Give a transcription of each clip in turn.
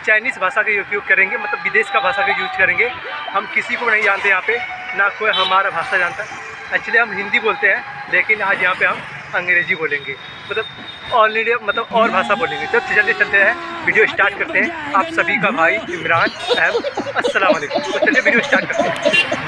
Chinese भाषा का उपयोग करेंगे, मतलब विदेश का भाषा का यूज करेंगे। हम किसी को नहीं जानते यहाँ पे, ना कोई हमारा भाषा जानता। एक्चुअली हम हिंदी बोलते हैं, लेकिन आज यहाँ पे हम अंग्रेज़ी बोलेंगे, मतलब ऑलरेडी मतलब और भाषा बोलेंगे। तो चलते चलते हैं, वीडियो स्टार्ट करते हैं। आप सभी का भाई इमरान अहम, अस्सलाम वालेकुम। तो चलिए वीडियो स्टार्ट करते हैं।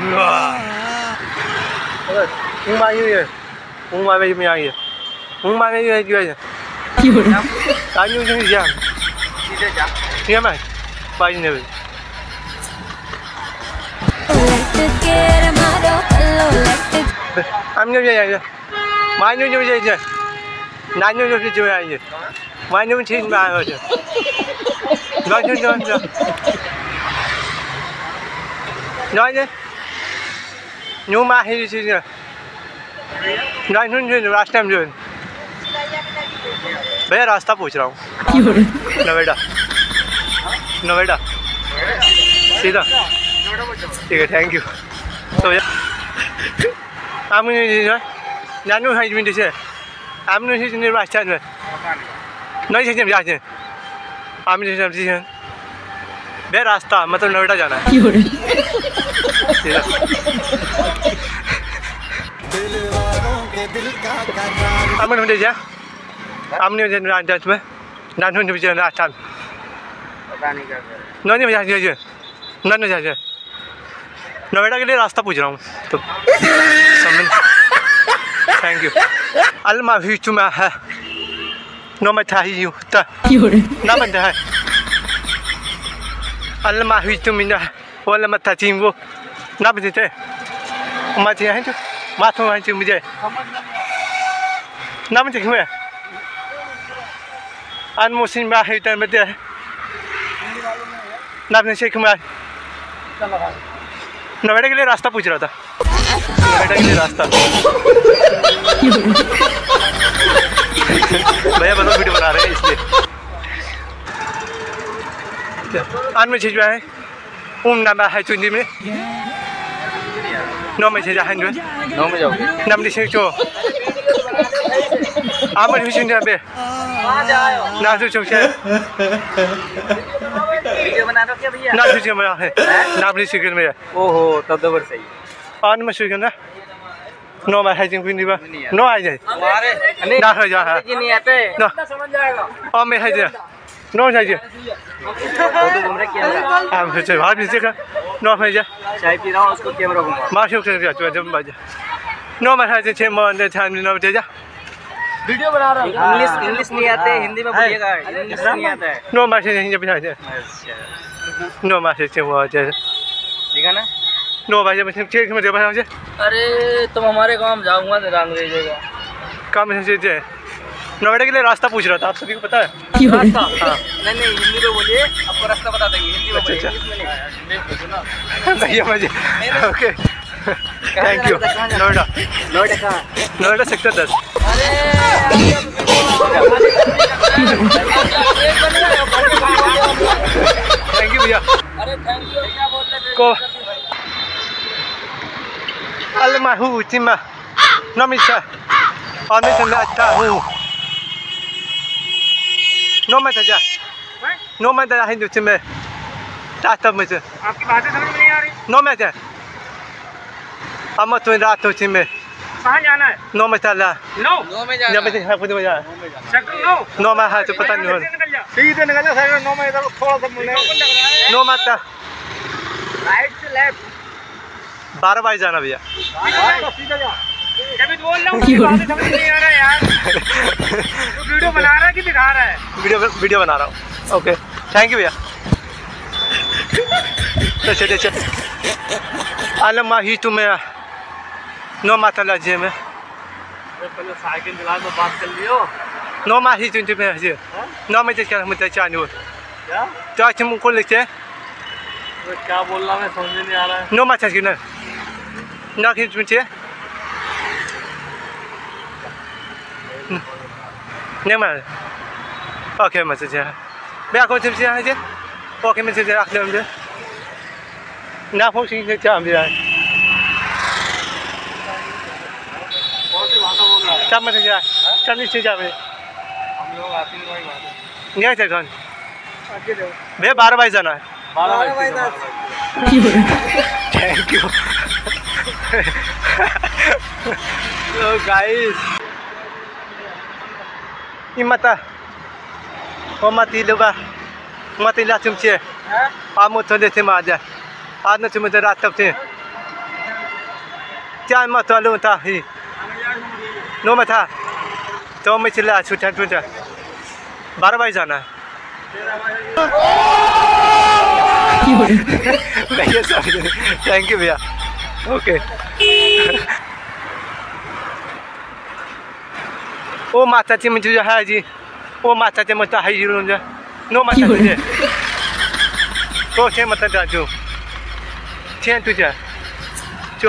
भैया रास्ता पूछ रहा हूँ। नोएडा, नोएडा सीधा, ठीक है, थैंक यू। तो भैया आप जानू है मिनट से आप निर्वाचन में नहीं से जाते आप भैया रास्ता मतलब नोएडा जाना है सीधा। नोएडा के लिए रास्ता पूछ रहा हूँ, तो समझ। Thank you. अल्मा भी चुमा है नो मैं था ही ना बनता है। अल्मा भी तुमिना वाला मत था चीम वो ना बनते मत है जो माथों है जो मुझे ना बनते क्यों है अनमोसिन में है इतना बनते है ना बनते क्यों है। नोएडा के लिए रास्ता पूछ रहा था, नोएडा के लिए रास्ता। भैया मतलब वीडियो बना रहे हैं इसलिए। आज में चीज है नाम है चुंदी में नौ में चीज है नौ में जाओगे नाम दिखे जो आप में चुंदी पे ना जो चौक ना जो बना है नाम दिखे में। ओहो तब तो बस सही आज में चुके ना नौ में है जिंग बा नौ आ जाए ना हो जा है नहीं आते ना समझ जाएगा और में है जे नौ जाइए फोटो घूम रहे कैमरा हम से बाहर भी देखा नौ है जा चाय पी रहा हूं उसको कैमरा घुमा माशो कर दिया जब बाजा नौ में है जे छे मन टाइम नौ दे जा वीडियो बना रहा हूं। इंग्लिश नहीं आते, हिंदी में बोलिएगा, इंग्लिश नहीं आता है। नौ में से नहीं बता दे अच्छा नौ में से वो जे दिखा ना नौ बजे में चेक में दे बता मुझे। अरे तुम हमारे गांव में जाऊंगा तो रंग दे देगा काम से जे नोएडा के लिए रास्ता पूछ रहा था। आप सभी को पता है रास्ता? हाँ नहीं हिंदी में बोलिए, आपको रास्ता बता देंगे हिंदी में। अच्छा अच्छा भैया मुझे okay thank you. Noida, Noida कहाँ? नोएडा सेक्टर 10। थैंक यू भैया। अरे थैंक यू क्या बोलते को अलमाहू चिमा नमिसा और मैं चंदा अच्छा हूँ नो मैं जा नो मैं जा हिंदू से मैं ताता मुझे आपकी बातें समझ में नहीं आ रही। नो मैं जा हम तो रात हो में कहाँ जाना है? नो मैं चला नो में जाना है खुद में जा नो मैं है तो पता नहीं हो सीधे निकल जा साइड नो में इधर थोड़ा सा मुड़े नो मत राइट से लेफ्ट 12 बजे जाना भैया। सीधा जा जब बोल रहा हूँ बातें समझ नहीं आ रहा है यार। तो वीडियो बना रहा है कि दिखा रहा है? वीडियो बना रहा हूँ। ओके थैंक यू भैया। तो चलिए चल आलमा ही तुम्हें नो माता लाजे में पहले साइकिल चला तो बात कर लियो नो मा ही तुम्हें हजे नो में क्या मुझे चालू क्या तुम को लिखते क्या बोल रहा मैं समझ नहीं आ रहा है। नो माता क्यों ना कि मुझे नहीं मार ओके मैसेज है मैं आपको चिप्स है जे ओके मैसेज रख ले मुझे ना फोन से क्या हम यार कौन सी भाषा बोल रहा है? सब मैसेज है सब नीचे जा रहे हम लोग आती है भाई बात नहीं है कौन भैया 12 बाई जाना है। 12 बाई 10। Thank you. तो गाइस इमता o mati lupa mati lah cumci kamu tu deh cuma aja ada cuma teratap tu jangan mata lu entah hi no mata तो मैं चला छुट्टा छुट्टा 12 बाई जाना भैया थैंक यू भैया ओके ओ माता जी मुझे है जी ओ माता जी मुझे है जी रुंजा नो माता जी तो चे मत दाजू चें तुझे जो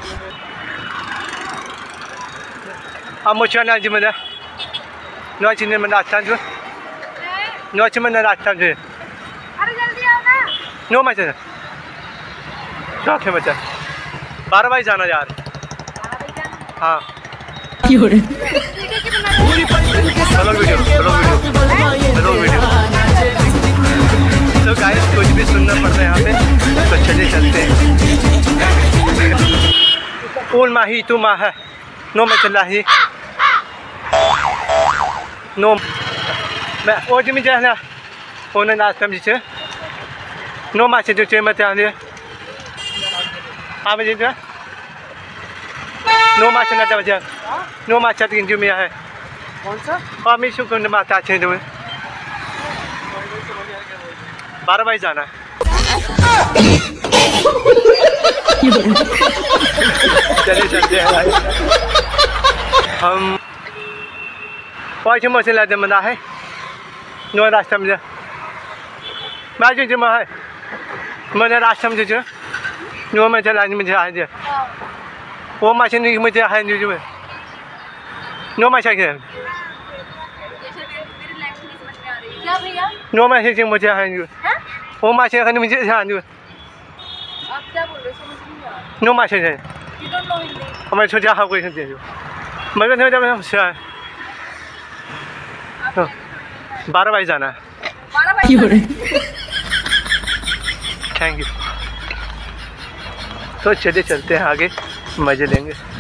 अब मुझे ना जी मुझे नौ चीज़ में रास्ता जो नौ चीज़ में रास्ता जो अरे जल्दी आओ ना नो मचा क्या मचा 12 बाई जाना यार हाँ वीडियो तो गाइस कुछ भी सुनना पड़ता है यहाँ पे तो चलिए चलते हैं ऊल माही तू माँ है नो में चला ही नो मैं ओ जी में जाना ओने नाश्ता में जिसे नो माँ से जो चे मत आने हाँ मुझे नो माँ से ना बजा नो माँ चट गिन जो में है कौन सा हाँ मैं शुक्र ने माता अच्छे दो 12 बाई जाना चलिए चलते हैं भाई हम वाइट मशीन लाते मना है नो रास्ता में मैं जो जमा है मैंने रास्ता में जो नो में चला मुझे आ जाए वो मशीन मुझे है जो नो मशीन क्या भैया नो मशीन मुझे है जो वो मशीन मुझे है जो आप क्या बोल रहे हो समझ नहीं आ रहा नो मशीन है यू डोंट नो हिंदी हमें सोचा हाँ कोई समझे जो मैं भी समझा मैं से 12 बाई जाना है 12 बाई थैंक यू तो चलिए चलते हैं आगे मज़े लेंगे